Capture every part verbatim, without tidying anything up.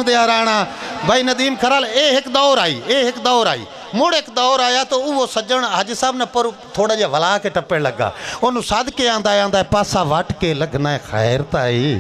कासिम दे राणा भाई नदीम खराल। ए एक दौर आई ए एक दौर आई मुड़ एक दौर आया तो वो सज्जन हाजी साहब ने पर थोड़ा जिहा वला के टप्पे लगा उन्होंने सद के आंदा आंदा पासा वट के लगना है खैर ताई।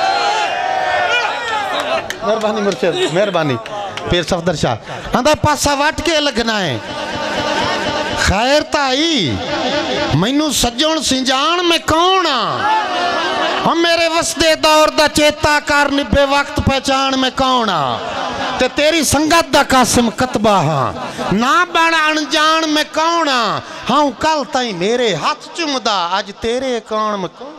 मेहरबानी मुर्शिद मेहरबानी पीर सफदर शाह आंदा पासा वट के लगना है खैर ताई। मैनू सज्जन सिंजान में कौन आ हम मेरे वसदे दौर दा चेता कर निभे वक्त पहचान में कौन आ ते तेरी संगत दा कासिम कतबा हाँ ना बन अनजान में कौन आ हाँ कल ताई मेरे हाथ चुमदा आज तेरे कान में कौन।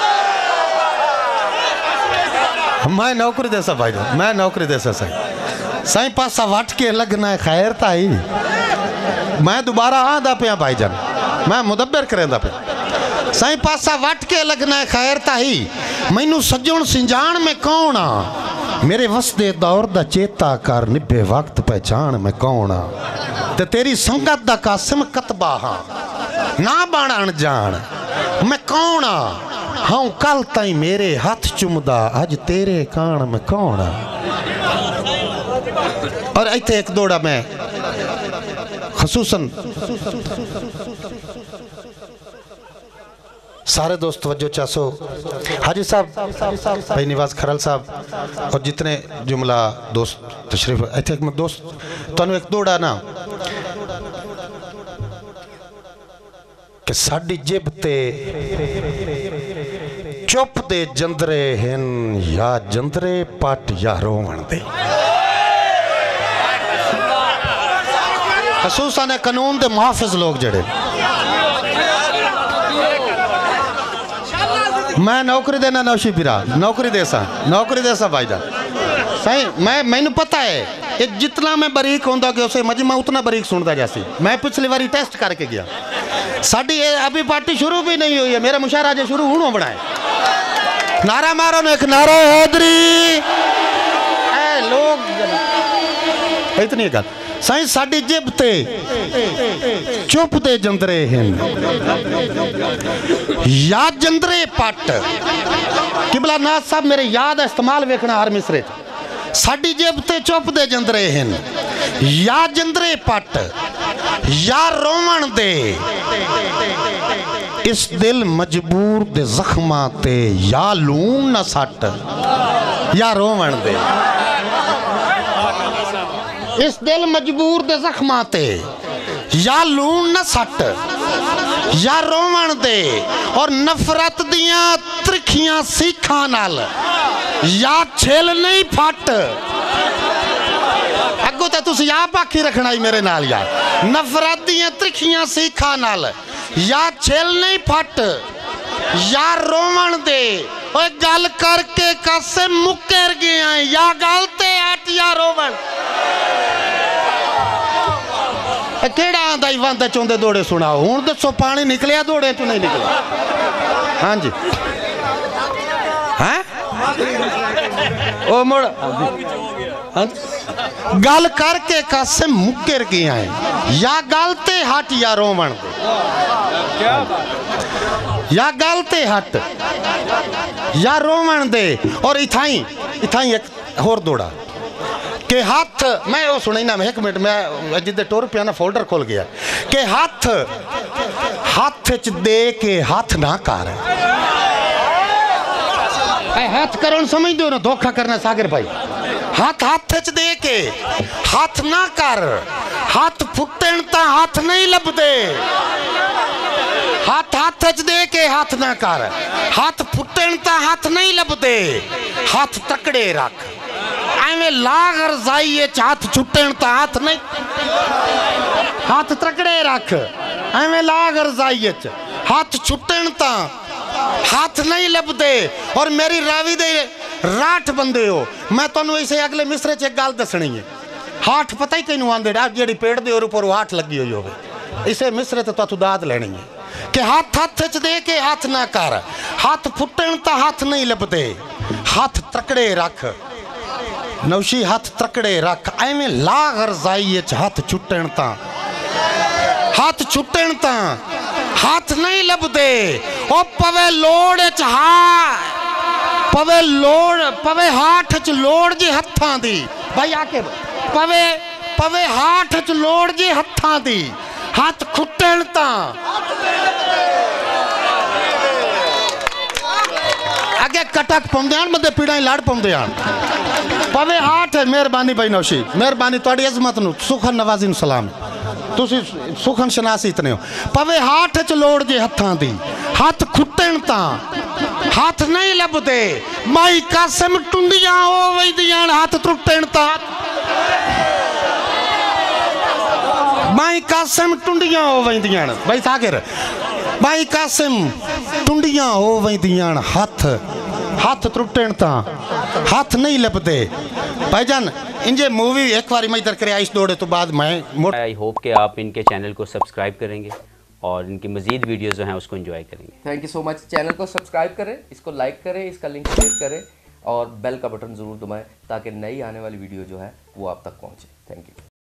मैं नौकरी देसा भाई मैं नौकरी देसा सही सही पासा वट के लगना है खैर ताई। मैं दोबारा आंदा पिया भाईजान मैं मुदब्बर करेंदा पे सही पासा वट के लगना है खैर ताई। मैनू सज्जन सिंजान में कौन आ मेरे वसदे दौर दा चेता कर निभे वक्त पहचान में कौन आ ते तेरी संगत दा कासिम कतबा हाँ ना बन अनजान मैं कौन आ हाँ कल ताई मेरे हाथ चुमदा आज तेरे कान में कौन आ। और इत्थे एक दौड़ा मैं खसूसन सारे दोस्त वजो चासो हाजी साहब भाई निवाज खरल साहब और जितने जुमला दोस्त तशरीफ इत्थे एक दोस्त तुहानू एक दौड़ा ना कि साडी जिब ते चुप दे जंदरे हैं या जंदरे पट या रोवण दे। खसूसन कानून दे मुहाफिज लोग जड़े मैं नौकरी देना नौशी बिरा नौकरी देसा नौकरी देसा भाईजान सही मैं मैनू पता है ये जितना मैं बरीक होंदा कि उसे मजमा उतना बरीक सुनता जैसी। मैं पिछली बारी टेस्ट करके गया साड़ी अभी पार्टी शुरू भी नहीं हुई है मेरा मुशायरा जो शुरू हूँ बनाए नारा मारो ना एक नारा हैदरी लोग इतनी गल सही साड़ी जिब ते चुप दे जंदरे हैं या जंदरे पट किबला नाथ साहब मेरे याद इस्तेमाल वेखना हर मिसरे साड़ी जिब ते चुप दे जंदरे हैं या जंदरे पट या रोवण दे इस दिल मजबूर दे जख्मा ते या लून न सट या रोवण दे इस दिल मजबूर दे जख्मा ते या लून न सट या रोवण दे और नफरत दियां त्रिखियां सीखां नाल या छिल नहीं फट। अगो तो तुसी आप आखी रखना ही मेरे नाल यार नफरत दियां त्रिखियां सीखां नाल या छिल नहीं फट या रोवण दे ओए गल करके कासिम मुकर गया या गल ते हट या रोवण केड़ा आंदा ही वंदा चौंदे दौड़े सुनाओ हुण दसो पानी निकलिया दौड़े चो नहीं निकलिया। हाँ जी हैं ओ मुड़ गल करके कासिम मुकर गया है या गल ते हट या रोवण दे या गल ते हट या रोवण दे। और इथाई इथाई एक होर दौड़ा के हाथ मैं वो सुनी ना एक मिनट मैं जिदे टोर पिया ना फोल्डर खोल गया के हाथ हाथ च दे के हाथ ना कर हाथ करो समझ दो ना धोखा करना सागर भाई हाथ हाथ च दे के हाथ ना कर हाथ फुटन ता हाथ नहीं लभदे हाथ हाथ च दे के हाथ ना कर हाथ फुटन ता हाथ नहीं लभदे हाथ तकड़े रख एवें लाग रजाई हाथ छुटन ता हाथ नहीं हाथ तकड़े रख एवें लाग रजाई हाथ छुटन ता हाथ नहीं लभदे। और मेरी रावी दे राठ बंदे हो मैं तुहानू इसे अगले मिसरे च एक गल दसनी है हाथ पता ही किनू आंदे जी पेड़ दे उपर हाथ लगी हुई हो इसे मिसरे तो तुहानू दाद लेनी है कि हाथ हाथ च दे के हाथ ना कर हाथ फुटन ता हाथ नहीं लभदे हाथ तकड़े रख नौशी हाथ तकड़े रख एवें लाग रजाई हाथ छुटन ता हाथ छुटन ता हाथ नहीं लभदे ओ पवे लोड़ च हा पवे लोड़ पवे हाथ च लोड़ जे हत्थां दी भाई आके पवे पवे हाथ च लोड़ जे हत्थां दी हाथ खुट्टण तां अगे कटक पाउंदे आन बंदे पीड़ा लड़ पाउंदे आन पवे हाथ मेहरबानी भाई नौशी मेहरबानी तुहाडी इज़्ज़त नूं सुखन नवाजी नूं सलाम तुसी सुखन शनासी इतने हो पवे हाथ च लोड़ जे हत्थां दी हाथ खुट्टण तां हाथ नहीं लभदे माई कासिम टुंडियां हो वैंदियां हाथ टुटण तां माई कासिम टुंडियां हो वैंदियां भाई सागिर माई कासिम टुंडियां हो वैंदियां हाथ हाथ टुटण तां हाथ नहीं लभदे भाईजान इंजे मूवी एक बार मैं इधर करे आइस दौड़े तो बाद मैं आई होप कि आप इनके चैनल को सब्सक्राइब करेंगे और इनकी मज़ीद वीडियोस जो हैं उसको एंजॉय करेंगे। Thank you so much. Channel को सब्सक्राइब करें, इसको लाइक करें, इसका लिंक शेयर करें और बेल का बटन ज़रूर दबाएं ताकि नई आने वाली वीडियो जो है वो आप तक पहुंचे। Thank you.